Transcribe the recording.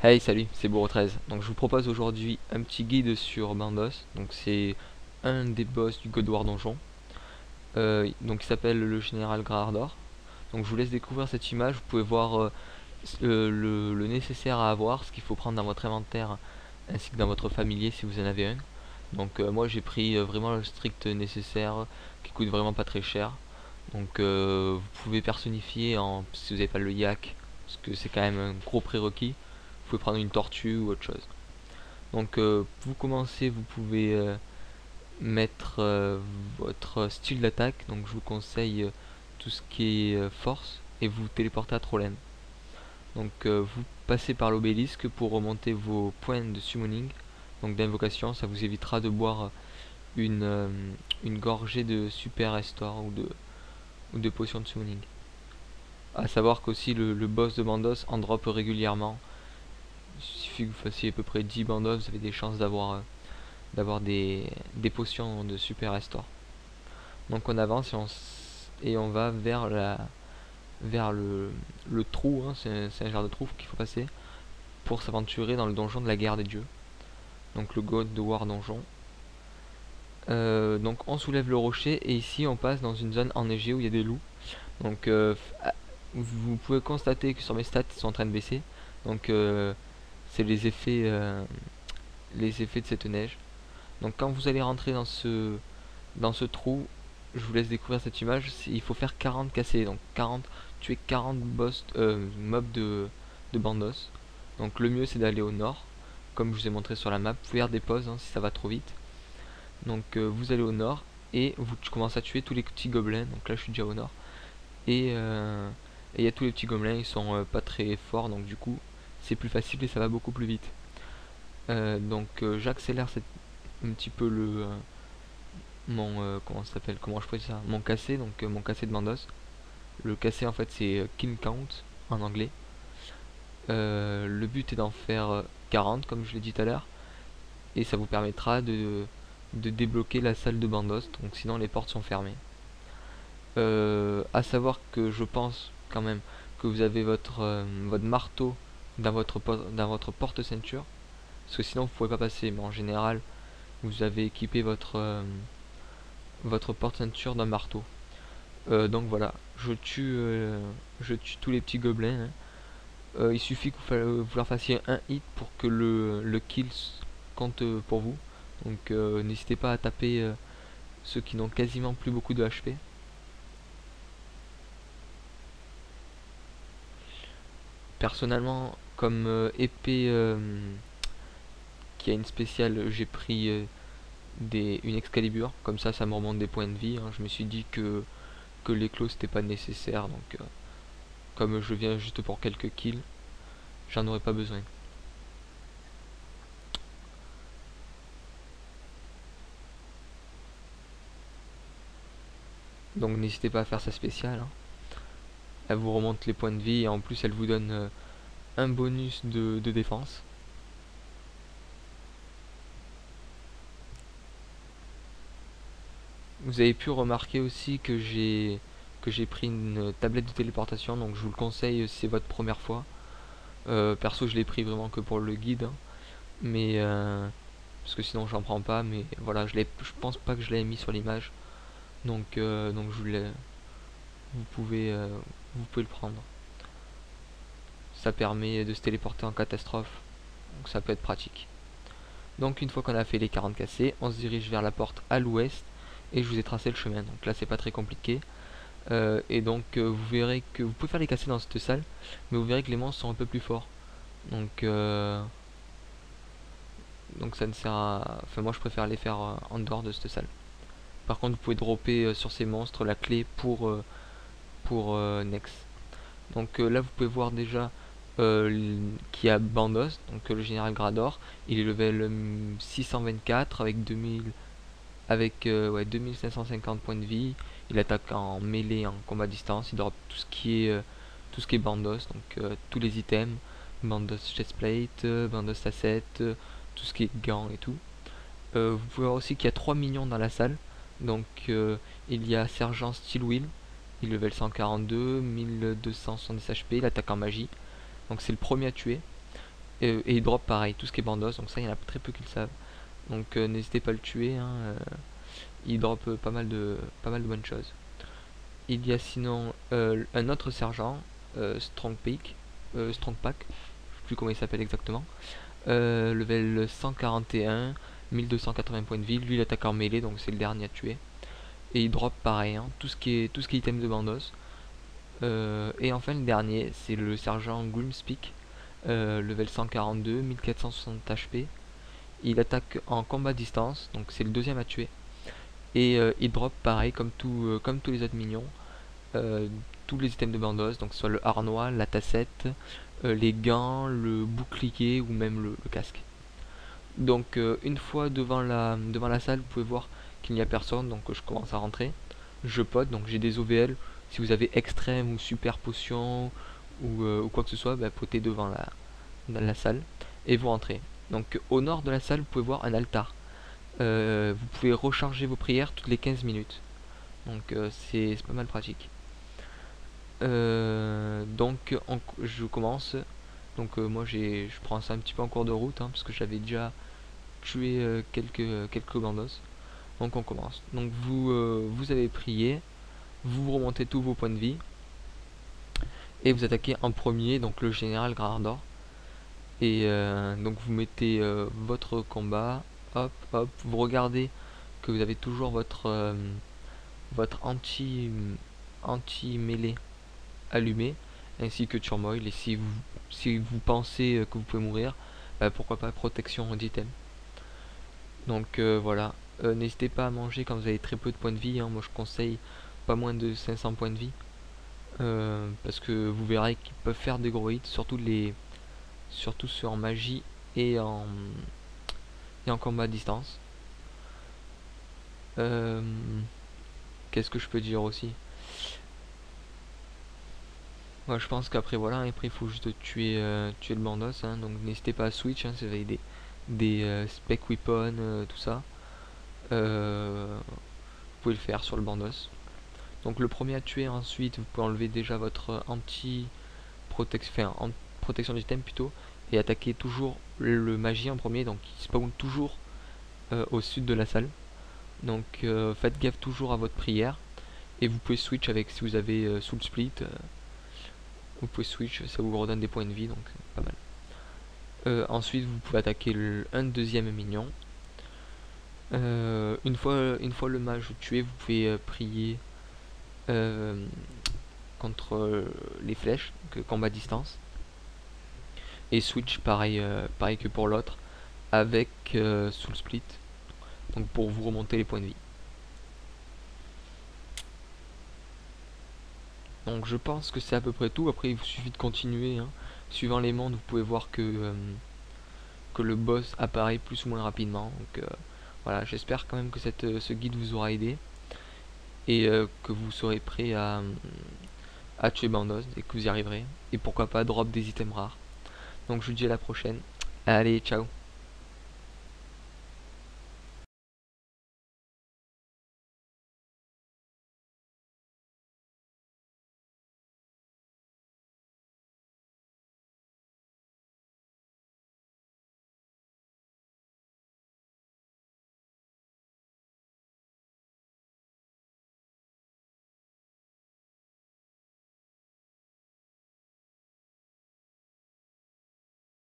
Hey salut, c'est Bourreau13. Donc je vous propose aujourd'hui un petit guide sur Bandos. Donc c'est un des boss du God War Donjon. Donc il s'appelle le Général Grardor. Donc je vous laisse découvrir cette image. Vous pouvez voir le nécessaire à avoir, ce qu'il faut prendre dans votre inventaire ainsi que dans votre familier si vous en avez un. Donc moi j'ai pris vraiment le strict nécessaire qui coûte vraiment pas très cher. Donc vous pouvez personnifier si vous n'avez pas le yak, parce que c'est quand même un gros prérequis. Vous pouvez prendre une tortue ou autre chose. Donc vous commencez, vous pouvez mettre votre style d'attaque. Donc je vous conseille tout ce qui est force et vous téléportez à Trollem. Donc vous passez par l'obélisque pour remonter vos points de summoning, donc d'invocation. Ça vous évitera de boire une gorgée de super restore ou de potion de summoning. A savoir qu'aussi le boss de Bandos en drop régulièrement. Il suffit que vous fassiez à peu près 10 bandos, vous avez des chances d'avoir des potions de super restore. Donc on avance et on va vers le trou, hein, c'est un genre de trou qu'il faut passer pour s'aventurer dans le donjon de la guerre des dieux. Donc le God War Donjon. Donc on soulève le rocher et ici on passe dans une zone enneigée où il y a des loups. Donc vous pouvez constater que sur mes stats ils sont en train de baisser. Donc c'est les effets de cette neige. Donc quand vous allez rentrer dans ce trou, je vous laisse découvrir cette image. Il faut faire 40 cassés, donc 40, tuer 40 mobs de Bandos. Donc le mieux c'est d'aller au nord, comme je vous ai montré sur la map. Vous pouvez faire des pauses si ça va trop vite. Donc vous allez au nord et vous commencez à tuer tous les petits gobelins. Donc là je suis déjà au nord. Et il y a tous les petits gobelins, ils sont pas très forts, donc du coup c'est plus facile et ça va beaucoup plus vite. Donc j'accélère un petit peu comment ça s'appelle, comment je peux dire ça, mon cassé, donc mon cassé de Bandos. Le cassé en fait c'est kill count en anglais. Le but est d'en faire 40 comme je l'ai dit tout à l'heure, et ça vous permettra de débloquer la salle de Bandos, donc sinon les portes sont fermées. À savoir que je pense quand même que vous avez votre marteau dans votre porte-ceinture, parce que sinon vous pouvez pas passer, mais en général vous avez équipé votre porte-ceinture d'un marteau. Donc voilà, je tue tous les petits gobelins, hein. Il suffit que vous leur fassiez un hit pour que le kill compte pour vous. Donc n'hésitez pas à taper ceux qui n'ont quasiment plus beaucoup de HP. Personnellement, comme épée qui a une spéciale, j'ai pris une Excalibur. Comme ça me remonte des points de vie, hein. Je me suis dit que l'éclos c'était pas nécessaire. Donc comme je viens juste pour quelques kills, j'en aurais pas besoin. Donc n'hésitez pas à faire sa spéciale, hein. Elle vous remonte les points de vie et en plus elle vous donne un bonus de défense. Vous avez pu remarquer aussi que j'ai pris une tablette de téléportation, donc je vous le conseille si c'est votre première fois. Perso je l'ai pris vraiment que pour le guide, hein. Mais parce que sinon j'en prends pas, mais voilà, je pense pas que je l'avais mis sur l'image. Donc vous pouvez vous pouvez le prendre. Ça permet de se téléporter en catastrophe, donc ça peut être pratique. Donc une fois qu'on a fait les 40 cassés, on se dirige vers la porte à l'ouest et je vous ai tracé le chemin. Donc là c'est pas très compliqué. Et donc vous verrez que vous pouvez faire les cassés dans cette salle, mais vous verrez que les monstres sont un peu plus forts. Donc ça ne sert à... Enfin moi je préfère les faire en dehors de cette salle. Par contre vous pouvez dropper sur ces monstres la clé pour Nex. Donc là vous pouvez voir déjà qu'il y a Bandos, donc le général Grador. Il est level 624 avec 2550 points de vie. Il attaque en mêlée, en combat à distance. Il drop tout ce qui est Bandos, donc tous les items, Bandos chestplate, Bandos asset, tout ce qui est gants et tout. Vous pouvez voir aussi qu'il y a 3 minions dans la salle. Donc il y a Sergent Steelwill, il level 142, 1270 HP, il attaque en magie. Donc c'est le premier à tuer. Et il drop pareil, tout ce qui est bandos, donc ça il y en a très peu qui le savent. Donc n'hésitez pas à le tuer, hein, il drop pas mal de bonnes choses. Il y a sinon un autre sergent, Strong Pack, je sais plus comment il s'appelle exactement. Level 141, 1280 points de vie, lui il attaque en mêlée, donc c'est le dernier à tuer. Et il drop pareil, hein, tout ce qui est item de bandos. Et enfin le dernier, c'est le sergent Grimspeak, level 142, 1460 HP. Il attaque en combat distance, donc c'est le deuxième à tuer. Et il drop pareil comme tous les autres minions, euh, tous les items de bandos, donc soit le harnois, la tassette, les gants, le bouclier ou même le casque. Donc une fois devant la salle, vous pouvez voir qu'il n'y a personne, donc je commence à rentrer. Je pote, donc j'ai des OVL. Si vous avez extrême ou super potion ou quoi que ce soit, bah, potez devant la salle et vous rentrez. Donc au nord de la salle, vous pouvez voir un altar. Vous pouvez recharger vos prières toutes les 15 minutes. Donc c'est pas mal pratique. Donc je commence. Donc moi je prends ça un petit peu en cours de route, hein, parce que j'avais déjà tué quelques bandos. Donc on commence. Donc vous avez prié, vous remontez tous vos points de vie et vous attaquez en premier, donc le général Grardor. Et donc vous mettez votre combat, hop hop, vous regardez que vous avez toujours votre anti mêlée allumé, ainsi que turmoil. Et si vous pensez que vous pouvez mourir, bah, pourquoi pas protection d'item. Donc voilà. N'hésitez pas à manger quand vous avez très peu de points de vie, hein. Moi je conseille pas moins de 500 points de vie, parce que vous verrez qu'ils peuvent faire des gros hits, surtout sur magie et en combat à distance. Euh, Qu'est-ce que je peux dire aussi? Moi je pense qu'après voilà, après il faut juste tuer le bandos, hein. Donc n'hésitez pas à switch, hein, si vous avez des spec weapon, tout ça. Vous pouvez le faire sur le bandos. Donc le premier à tuer, ensuite vous pouvez enlever déjà votre protection d'item plutôt, et attaquer toujours le magie en premier, donc il spawn toujours au sud de la salle. Donc faites gaffe toujours à votre prière, et vous pouvez switch avec, si vous avez soul split, vous pouvez switch, ça vous redonne des points de vie, donc pas mal. Ensuite vous pouvez attaquer un deuxième minion. Une fois le mage tué, vous pouvez prier contre les flèches, donc combat distance. Et switch pareil que pour l'autre, avec soul split, donc pour vous remonter les points de vie. Donc je pense que c'est à peu près tout. Après il vous suffit de continuer, hein. Suivant les mondes, vous pouvez voir que le boss apparaît plus ou moins rapidement. Donc voilà, j'espère quand même que ce guide vous aura aidé, et que vous serez prêt à tuer Bandos et que vous y arriverez. Et pourquoi pas drop des items rares. Donc je vous dis à la prochaine. Allez, ciao.